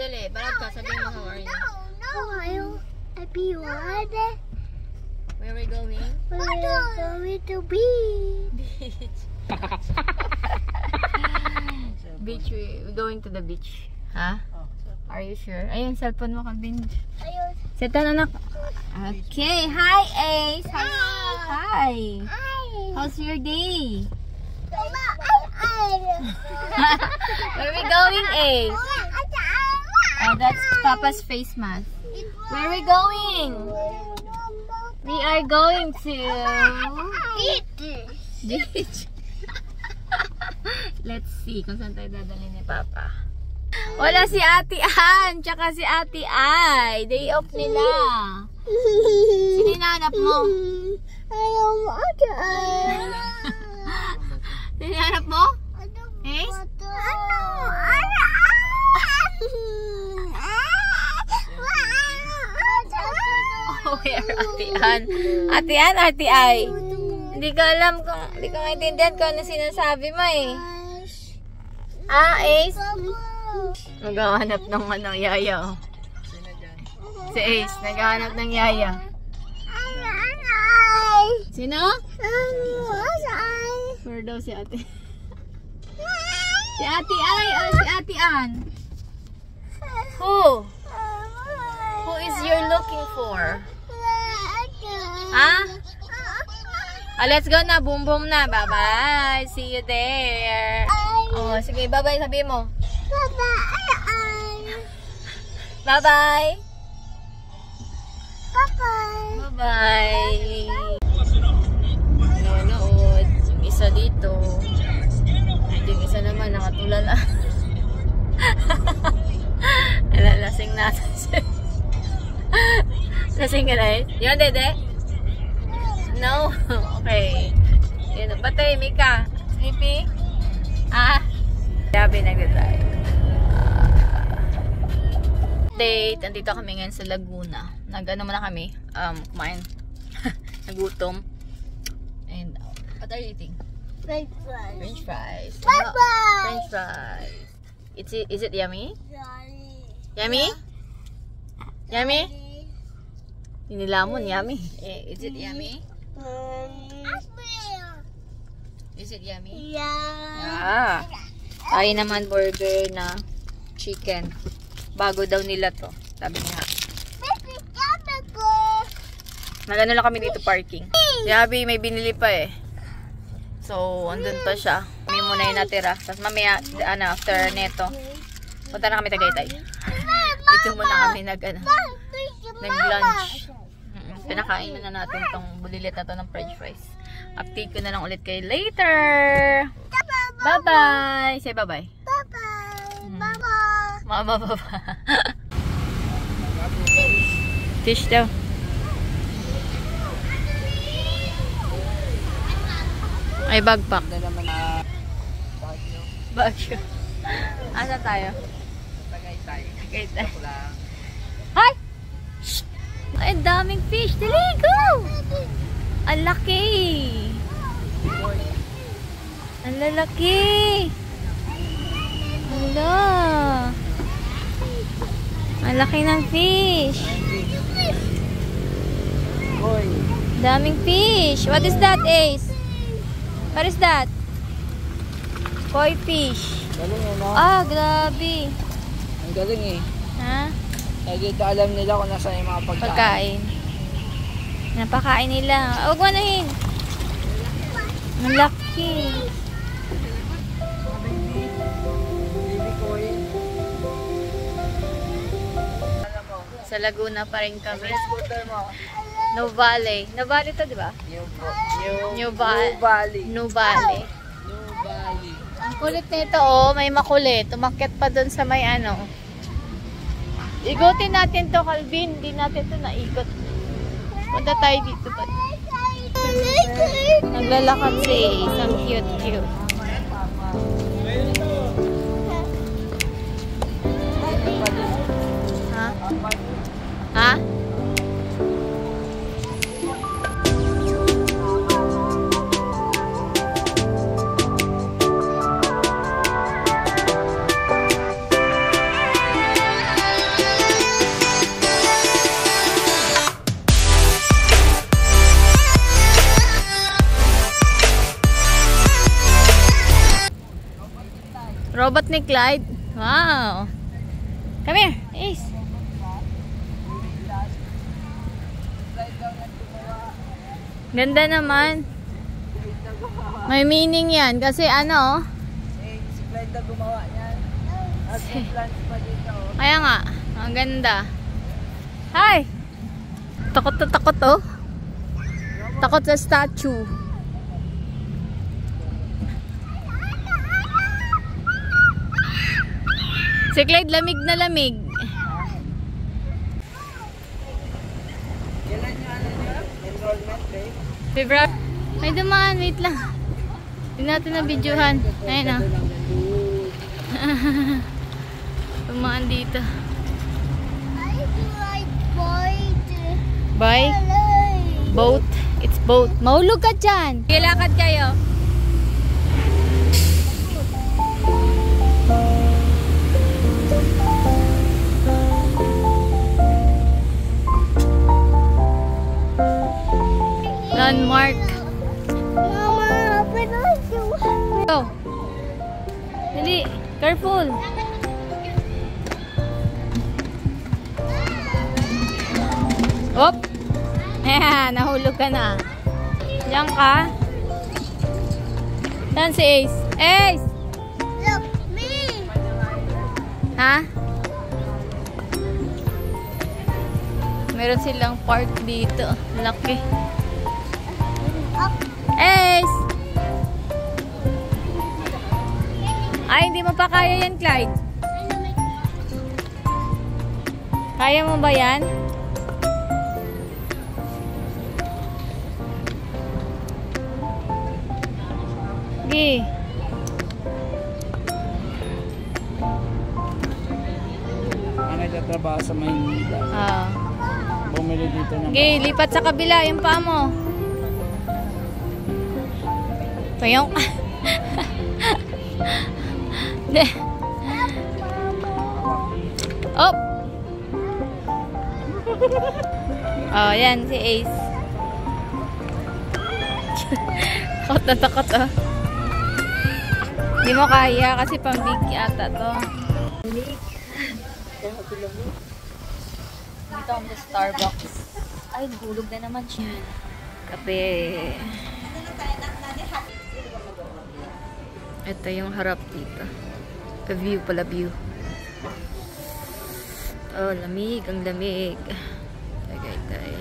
Dali, balat ka. Sabihin mo how are you. Ohio, everyone. Where are we going? We're going to beach. Beach. We're going to the beach. Ha? Are you sure? Ayun, cellphone mo, Calvin. Ayun. Setan, anak. Okay. Hi, Ace. Hi. How's your day? Mama, Where are we going, Ace? Oh, that's Papa's face mask. Where are we going? We are going to beach. Let's see kung saan tayo dadalhin ni Papa. Wala si Ate Ann, tsaka si Ate Ay. Day off nila. Sino hinahanap mo? Ayaw mo, Ate Ay. Sino hinahanap mo? Ace? Oh, where Ate Ann? Ate Ann, Ate Ay. Hindi ko alam kung, hindi ko maintindihan kung ano sinasabi mo eh. Ah, Ace? Naghahanap ng ano, yaya. Si Ace, naghahanap ng yaya. Sino? Where daw si Ate? Si Ate Ay o si Ate Ann? Who? Who is you're looking for? Ha? Let's go na. Boom boom na. Bye-bye. See you there. Oh, sige. Bye-bye. Sabi mo. Bye-bye. Bye-bye. Nanonood. Yung isa dito. Yung isa naman nakatulala. Lasing natin siya. Lasing ka na eh. Yun, Dede? No? Okay. Yun. Batay, Mika. Sleepy? Ah? Sabi nag-drive. Date. Andito kami ngayon sa Laguna. Nag-ano muna kami. Kumain. Nagutom. And, what are you eating? French fries. French fries. Bye-bye. French fries. Is it yummy? Yummy? Yummy? Inilamon, yummy. Is it yummy? Is it yummy? Yeah. Ay naman burger na chicken. Bago daw nila to. Sabi niya. Nagano lang kami dito parking. Si Abby may binili pa eh. So, andun pa siya. Kami muna yung natira. Tapos mamaya, after neto, punta na kami Tagaytay. Dito muna kami nag-lunch. Pinakain na natin tong bulilit na to ng french fries. Update ko na lang ulit kayo later. Bye-bye. Say bye-bye. Bye-bye. Bye-bye. Fish daw. Ay, bagpak. Bagyo. Asa tayo? Tagaytay. Hi! Ay, daming fish. Dali, go! Ang laki! Ang lalaki! Hala! Ang laki ng fish! Daming fish! What is that, Ace? What is that? Koi fish. Galing eh, no? Ah, grabe. Ang galing eh. Ha? Kaya dito alam nila kung nasa yung mga Pagkain. Napakain nila. Huwag manahin. Ang laki. Baby koi. Sa Laguna pa rin kami. Scooter mo. Novale. Novale to, di ba? New Valley. Novale. Ang kulit nito, oh. May makulit. Umakyat pa dun sa may ano. Igutin natin to, Calvin. Hindi natin to naikot. Punta tayo dito pa. Naglalakad si Ace. Ang cute. Ha? Ha? ni Clyde. Wow. Come here, Ace. Ganda naman. May meaning yan. Kasi ano, Si Clyde na gumawa niyan. At may plants pa dito. kaya nga, ang ganda. Hi! Takot na takot oh. Takot sa statue. Si Clyde lamig na lamig. Kailan yung ano niya? Enrollment day? February. May dumaan, wait lang. Hindi natin na videohan. Ayun oh. Dumaan dito. I like boy. Bye. Boat. It's boat. Mahulog ka dyan. Kilakad kayo. Landmark. Mama, open up you. Go. Dali. Careful. Op. Ayan, nahulog ka na. Diyan ka. Saan si Ace? Ace! Look, me. Ha? Meron silang park dito. Laki. Ace! Ay, hindi mo pa kaya yan, Clyde. Kaya mo ba yan? Sige. Ang nagtatrabaho sa Maynila. Ah. Bumili dito ng... Sige, lipat sa kabila yung paa mo. Payong. De. Op. Oh, yan si Ace. Takot na takot ah. Hindi mo kaya kasi pambig yata to. Dito ang Starbucks. Ay, gulog na naman siya. Kape. Ito yung harap dito. The view pala, view. Oh, lamig. Ang lamig. Tagay.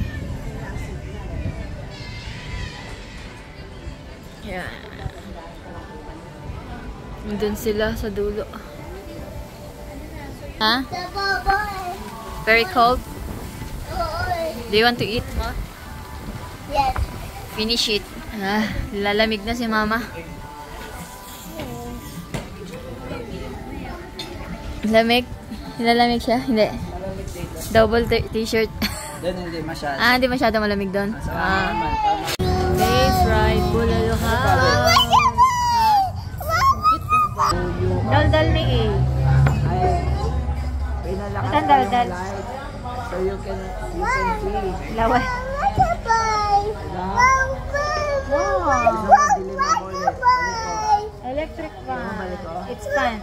Yan. Nandun sila sa dulo. Ha? The boy. Very cold? Boy. Do you want to eat more? Yes. Finish it. Ah, lalamig na si mama. Lamig? Lalamig siya? Hindi. Malamig dito. Double t-shirt. Doon hindi masyado. Ah, hindi masyado malamig doon. Sa Ah. naman, tama. Days ride, Bulalo House. Daldal ni A. Ay, pinalakas Saan ko daldal? yung light. So you can see. Lawa. Electric fan. It's fun.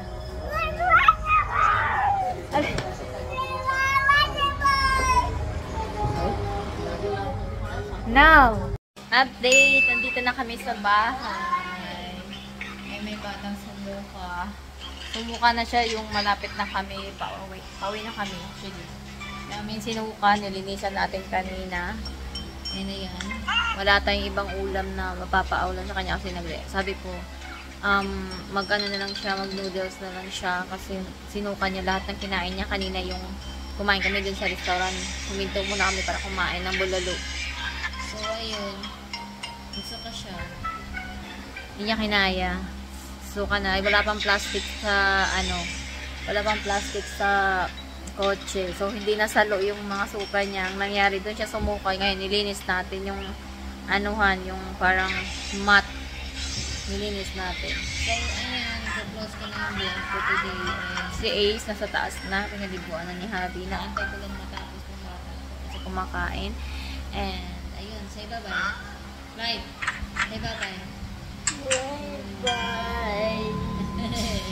Now, update. Nandito na kami sa bahay. Ay, may batang sumuka. Sumuka na siya yung malapit na kami. Pauwi na kami. Actually. Namin sinuka. Nilinisan natin kanina. Yan na yan. Wala tayong ibang ulam na mapapaulam sa kanya kasi sabi ko, mag-ano na lang siya, mag-noodles na lang siya kasi sinuka niya lahat ng kinain niya. Kanina yung kumain kami dun sa restaurant. Huminto muna kami para kumain ng bulalo. So, ayun. Gusto ka siya. Hindi niya kinaya. Suka na. Wala pang plastic sa, wala pang plastic sa kotse. So, hindi nasalo yung mga suka niya. Ang nangyari doon siya sumukay. Ngayon, nilinis natin yung yung parang mat. Nilinis natin. So, ayun. Close ko na yung vlog ko today. Si Ace, nasa taas na. Pinalibuan na ni Habi. Naantay ko lang matapos yung bata. Kasi kumakain. And, ayun. Say bye-bye. Right. Say bye-bye. Bye.